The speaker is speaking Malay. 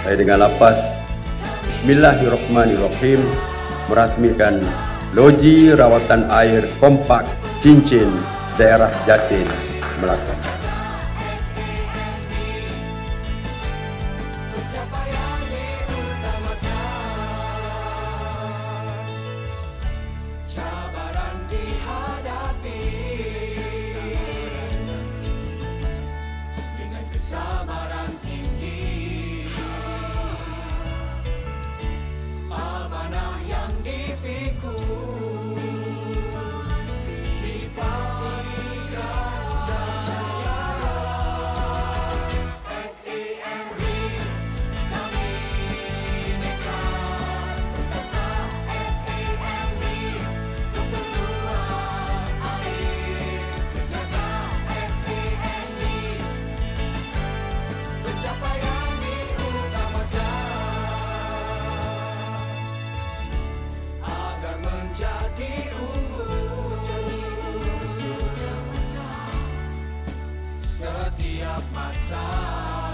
Saya dengan lapas Bismillahirrahmanirrahim merasmikan Loji Rawatan Air Kompak Cincin Daerah Jasin, Melaka. Kesabaran tinggi, amanah yang dipikul, dipastikan jaya. SEMB kami nekat berjasa. SEMB keperluan air terjaga. SEMB pencapaian diutamakan agar menjadi unggul setiap masa.